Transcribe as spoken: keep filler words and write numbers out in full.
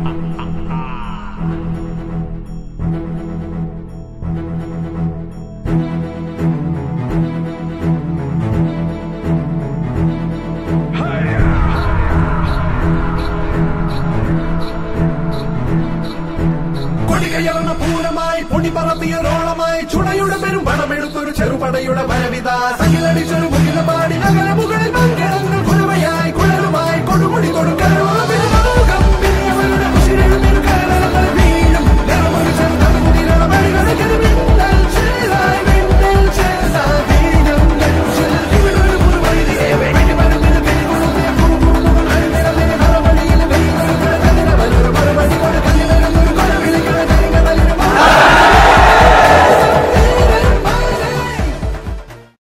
കൊടികയർന്ന പൂരമായി പൊടി പറത്തിയൊരോളമായി ചുടയുടെ പെരും പണമെടുത്തൊരു ചെറുപടയുടെ വരവിത സകിലടിച്ചൊരു മുകിലമായി